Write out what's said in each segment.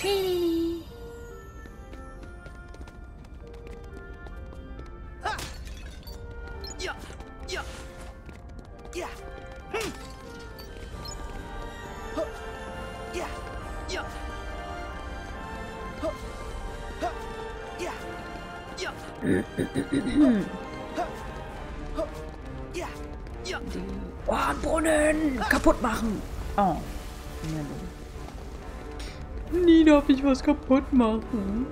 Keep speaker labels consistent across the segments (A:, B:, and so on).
A: Nee.
B: Ja, ja, ja. Ja, ja. Ja, ja. Ja, ja.
A: Oh, Brunnen! Kaputt machen! Oh. Nie darf ich was kaputt machen.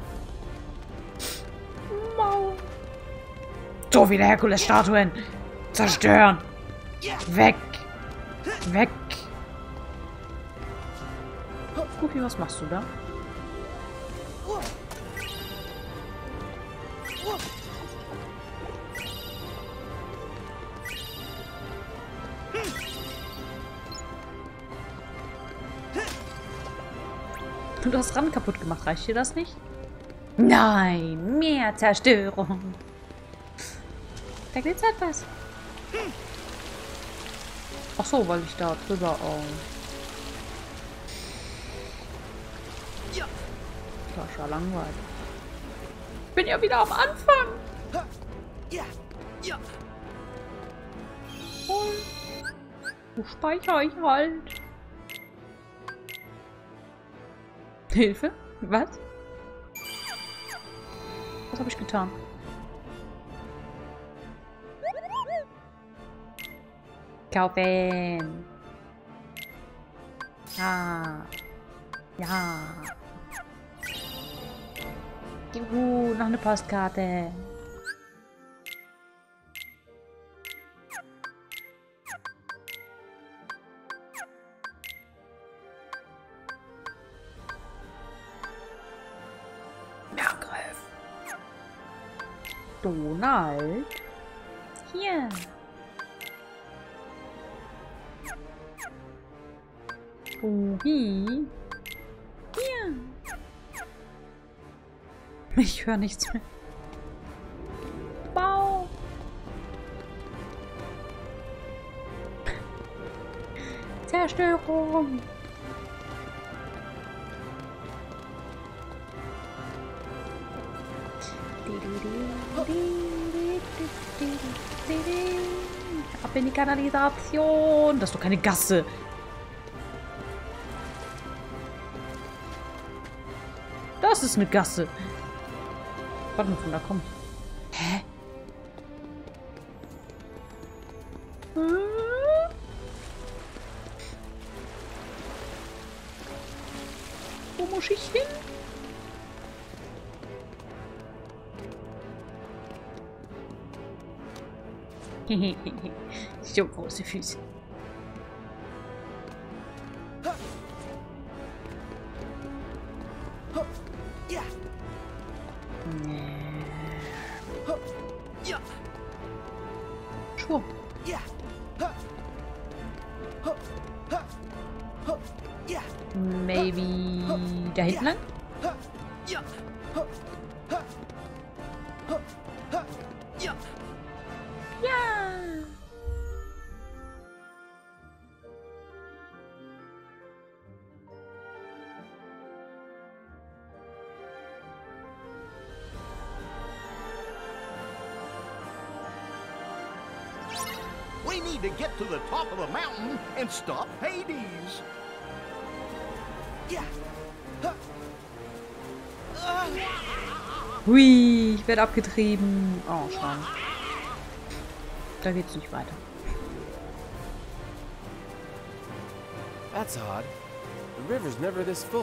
A: Mau. So viele Herkules-Statuen. Zerstören. Weg. Weg. Gucki, was machst du da? Du hast Rand kaputt gemacht. Reicht dir das nicht? Nein, mehr Zerstörung. Da glitzert was. Ach so, weil ich da drüber... Oh. Das ist ja langweilig. Ich bin ja wieder am Anfang.
B: Ja, ja.
A: Wo speichere ich halt? Hilfe? Was? Was habe ich getan? Kaufen! Ja! Ja! Juhu, noch eine Postkarte! Donald. Hier. Uhi. Hier. Ich höre nichts mehr. Bau. Zerstörung. Ab in die Kanalisation. Das ist doch keine Gasse. Das ist eine Gasse. Warte mal, von da kommt. Hä? Wo muss ich hin? So große Füße.
B: Ja. Ja.
A: Schwupp.
B: Ja. Ja.
A: Maybe da hinten lang?
B: Ja. Ja.
A: Ja.
C: We need to get to the top of the mountain and stop Hades.
B: Ja.
A: Hui, ich werde abgetrieben. Oh, schade. Da geht's nicht weiter.
D: That's odd. The river's never this full.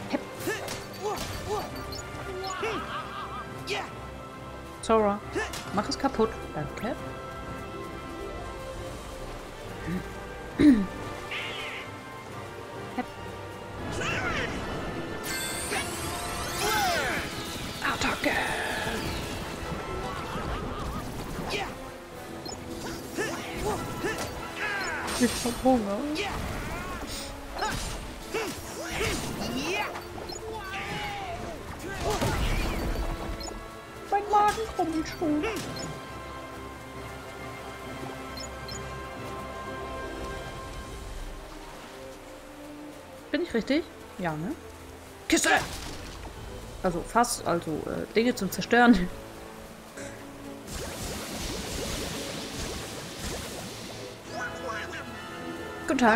B: Ja.
A: Sora, mach es kaputt. Danke. Attacke! Ich hab Hunger. Mein Magen krummelt schon. Bin ich richtig? Ja, ne? Kiste! Also Fass, also Dinge zum Zerstören. Guten Tag.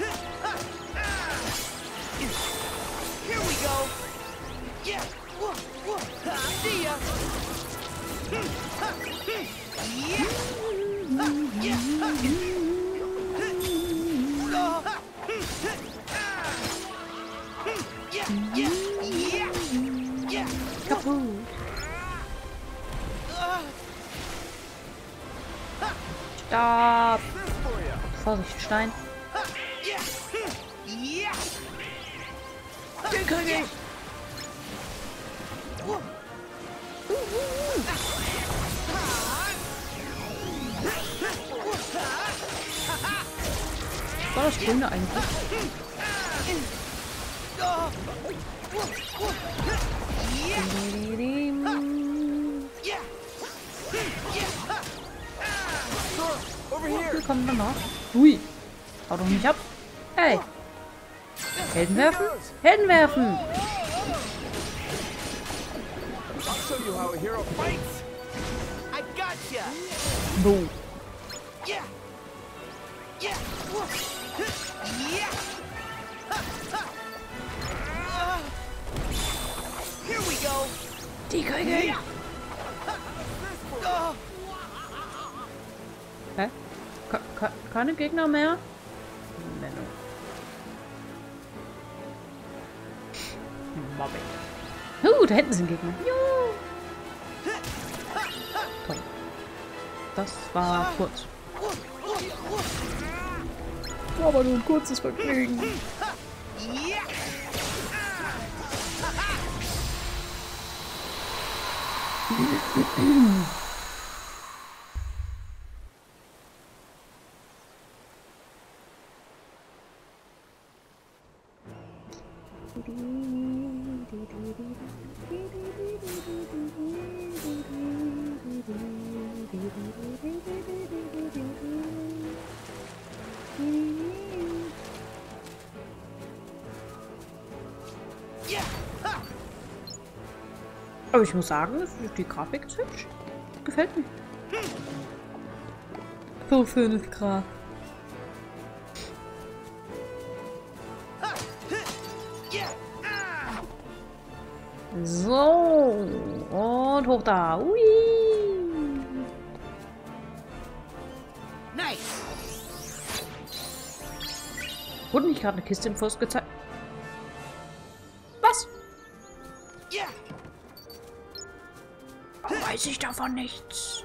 B: Here we go. Yeah. See ya. Yeah. Yeah. Yeah. Yeah. Yeah.
A: Kaputt. Stopp. Vorsicht, Stein.
B: Yeah. Yeah.
A: Den krieg ich. Was war das Grüne eigentlich?
B: Yeah.
D: Over here!
A: Hier kommt dann noch. Ui. Hau doch nicht ab. Hey. Helden werfen? Helden werfen!
D: I'll show you how a hero fights!
B: I gotcha.
A: Boom.
B: Yeah. Yeah. Yeah. Here we go.
A: Die kriege ich. Hä? Keine Gegner mehr? Menno. Da hinten sind Gegner. Juhu. Toll. Das war kurz. Aber nur ein kurzes Vergnügen.
B: Yeah. Yeah.
A: Aber ich muss sagen, die Grafik ist hübsch. Gefällt mir. Für 5 Grad.
B: Yeah.
A: So. Und hoch da. Ui.
B: Nice.
A: Wurde nicht gerade eine Kiste im Fuß gezeigt? Was?
B: Yeah.
A: Warum weiß ich davon nichts?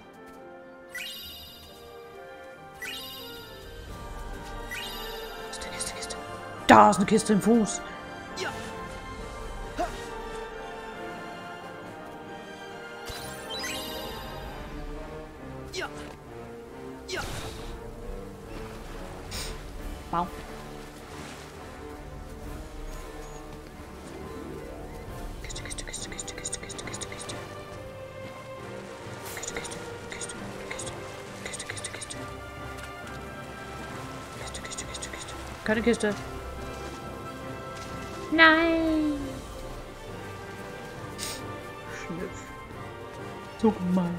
A: Kiste. Da ist eine Kiste im Fuß.
B: Yeah. Yeah. Yeah.
A: Wow. Keine Kiste. Nein. Schnüff. So gemein.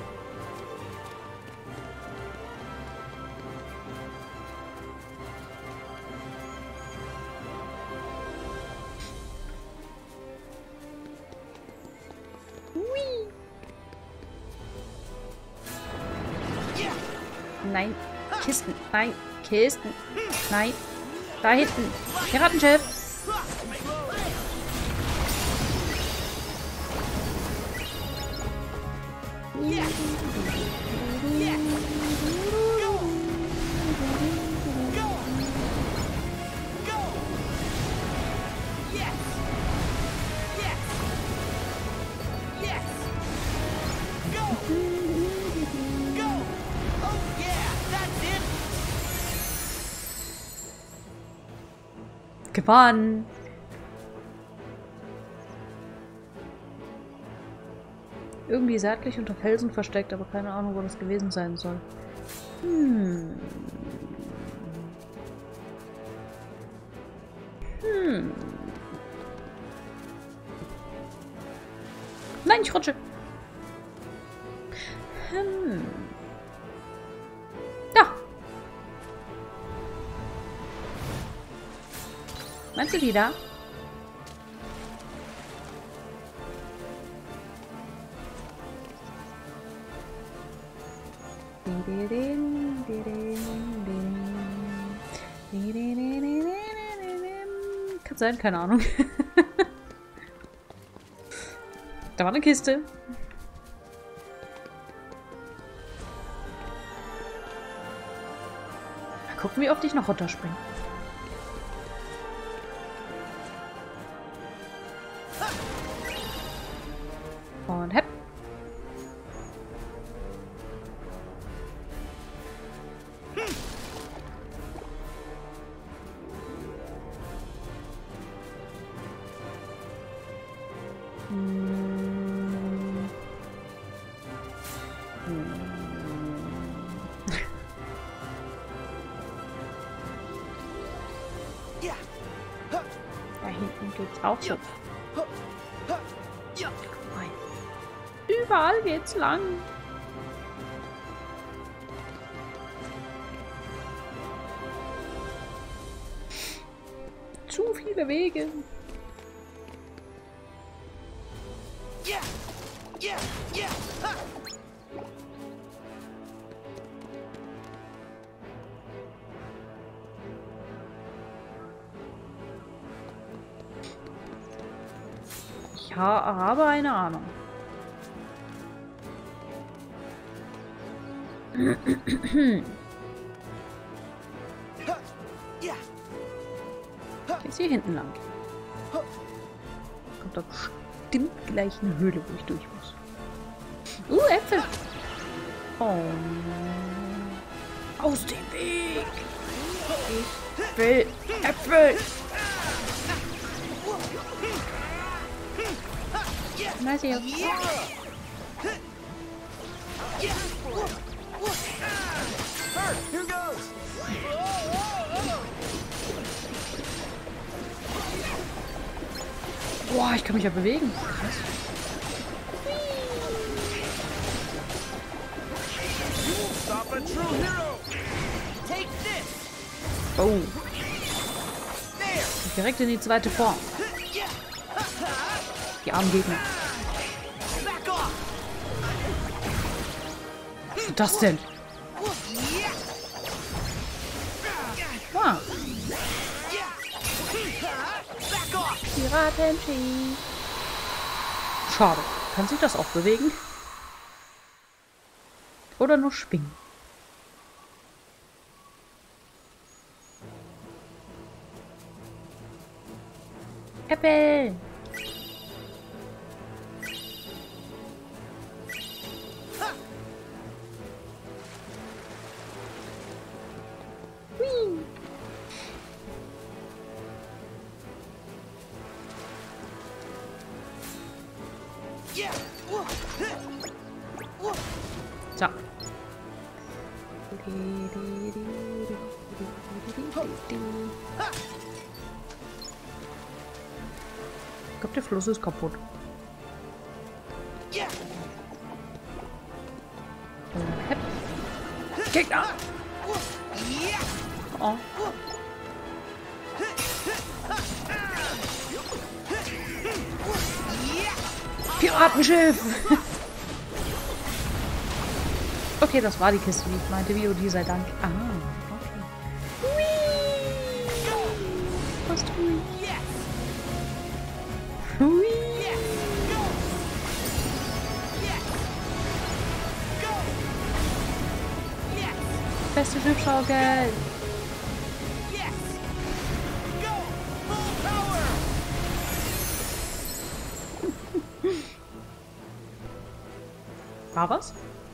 B: Yeah.
A: Nein. Kisten. Nein. Kisten. Nein. Da hinten. Piratenschiff.
B: Yeah. Yeah. Go. Go. Go. Yes. Yes. Yes. Go. Go. Oh yeah, that's it.
A: Gewonnen. Irgendwie seitlich unter Felsen versteckt, aber keine Ahnung, wo das gewesen sein soll. Nein, ich rutsche. Da. Meinst du die da? Kann sein, keine Ahnung. Da war eine Kiste. Mal gucken, wie oft ich noch runterspringe. Und hepp.
B: Yeah.
A: Da hinten geht's auch so.
B: Yeah.
A: Rein. Überall geht's lang. Zu viele Wege.
B: Yeah. Yeah. Yeah. Ha.
A: Ich habe eine Ahnung.
B: Ha. Yeah.
A: Ist hier hinten lang. Kommt da bestimmt gleich eine Höhle, wo ich durch muss. Äpfel! Oh. Aus dem Weg! Ich will Äpfel! Nice hier.
C: Her, here goes.
A: Boah, ich kann mich ja bewegen. Krass.
C: You won't stop a true hero.
B: Take this.
A: Oh.
B: There.
A: Direkt in die zweite Form.
B: Yeah.
A: Die armen Gegner.
B: Back off.
A: Was ist das denn?
B: Yeah.
A: Ah,
B: Yeah. Back off.
A: Piratenski. Schade. Kann sich das auch bewegen? Oder nur springen? Äpfel! Hui.
B: Yeah.
A: So. Ich glaube, der Fluss ist kaputt.
B: Yeah.
A: Hepp. Gegner!
B: Yeah.
A: Oh.
B: Yeah.
A: Piratenschiff! Okay, das war die Kiste, wie ich meinte. VOD sei Dank. Ah, okay. Hui! Was tue ich?
B: Yes.
A: Hui!
B: Yes. Go. Yes. Go. Yes.
A: Beste Schiffschaukel!
B: Yes. Go. Full power.
A: War was?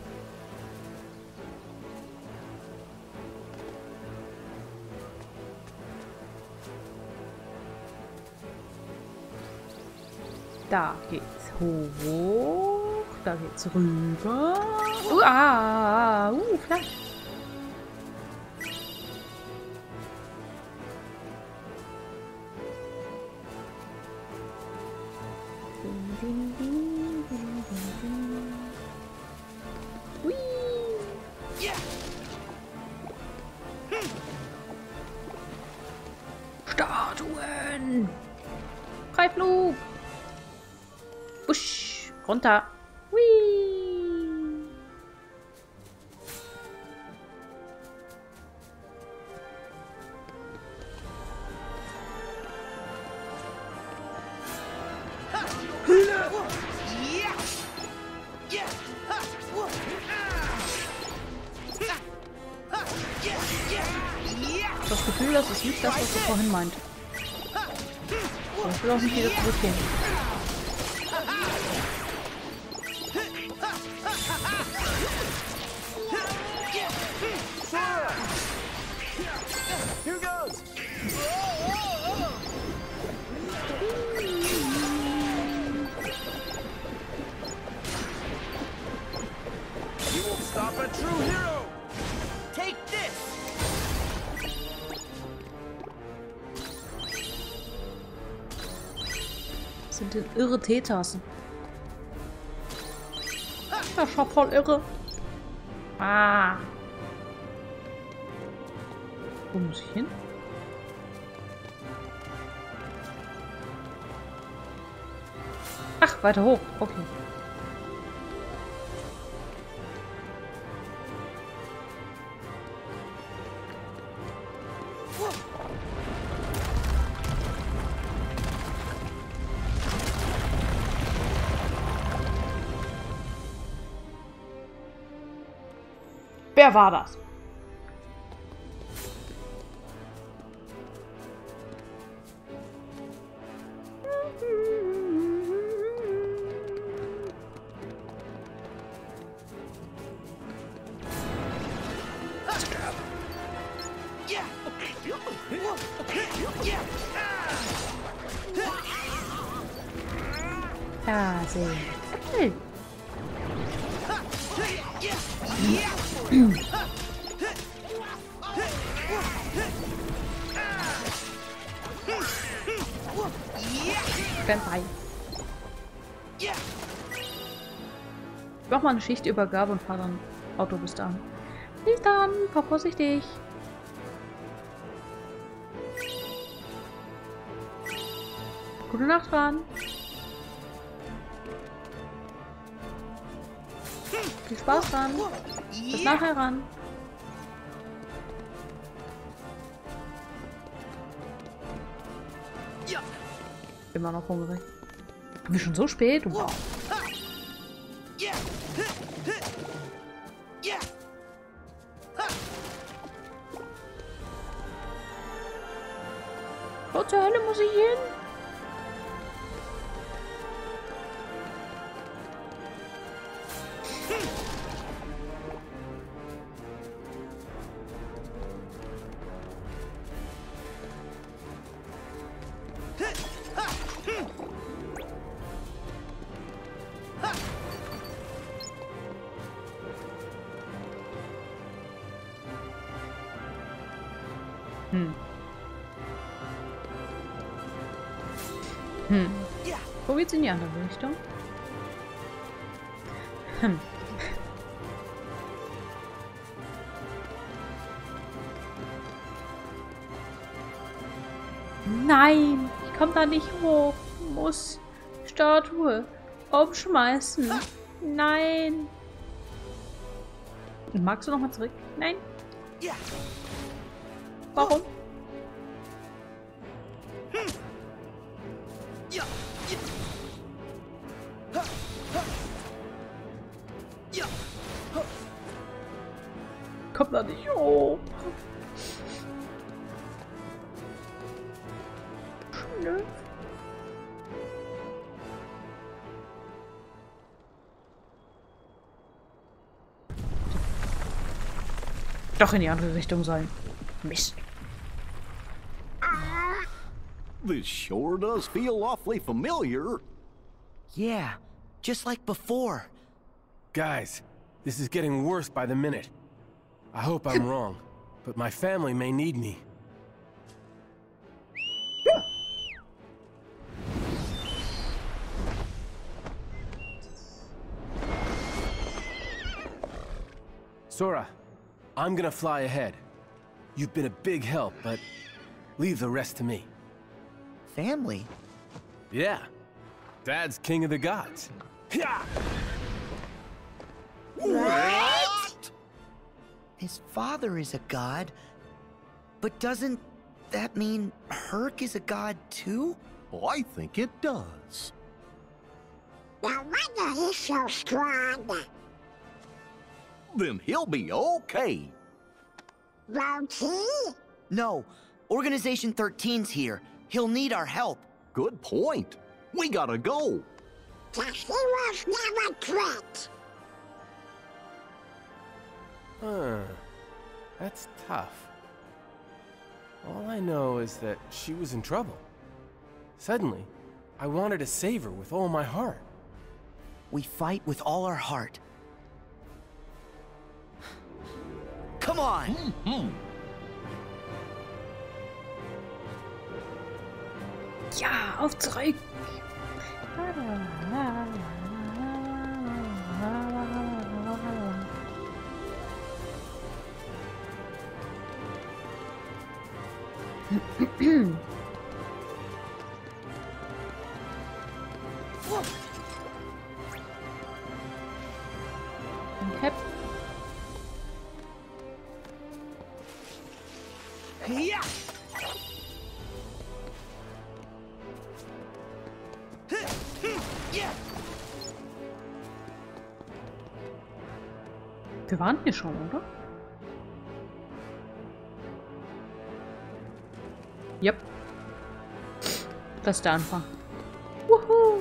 A: Da geht's hoch. Da geht's rüber. Flash. Hui.
B: Yeah.
A: Statuen! Freiflug! Busch! Runter! Hui!
B: Yeah. Yeah. Ha. Yeah. Yeah.
A: Das Gefühl, das ist nicht das, was du vorhin meint. Ich will auch nicht wieder zurückgehen.
D: Here goes! You won't stop a true hero!
B: Take this.
A: Das sind denn irre Teetassen. Ja, schau, voll irre. Ah. Wo muss ich hin? Ach, weiter hoch. Okay. Wer war das?
B: Yeah. Yeah.
A: Ja, sehr. Äpfel. Standby. Ich mach mal eine Schichtübergabe und fahr dann Auto bis dann. Bis dann, fahr vorsichtig. Gute Nacht, Ran. Viel Spaß dran. Bis nachher ran. Immer noch hungrig. Wie schon so spät? Wow. Wo zur Hölle muss ich hin? Wo geht's in die andere Richtung? Nein, ich komme da nicht hoch. Muss Statue umschmeißen. Nein. Magst du noch mal zurück? Nein. Warum? Komm da nicht hoch. Schnell. Doch in die andere Richtung sollen. Mist.
C: This sure does feel awfully familiar.
B: Yeah, just like before.
D: Guys, this is getting worse by the minute. I hope I'm wrong, but my family may need me. Sora, I'm gonna fly ahead. You've been a big help, but leave the rest to me.
B: Family?
D: Yeah. Dad's king of the gods. Yeah!
B: What? His father is a god, but doesn't that mean Herc is a god too?
C: Oh, I think it does.
E: No wonder he's so strong.
C: Then he'll be okay.
E: Won't he?
B: No, Organization 13's here. He'll need our help.
C: Good point. We gotta go.
E: Cause he was never quit.
D: Huh. That's tough. All I know is that she was in trouble. Suddenly, I wanted to save her with all my heart.
B: We fight with all our heart. Come on!
A: Ja, auf zurück. Okay.
B: Yeah! Yeah!
A: Wir waren hier schon, oder? Yep. Das ist der Anfang. Wuhu!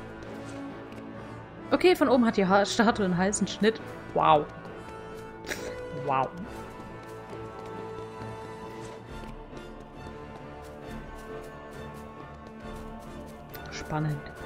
A: Okay, von oben hat die Statue einen heißen Schnitt. Wow. Wow. Spannend.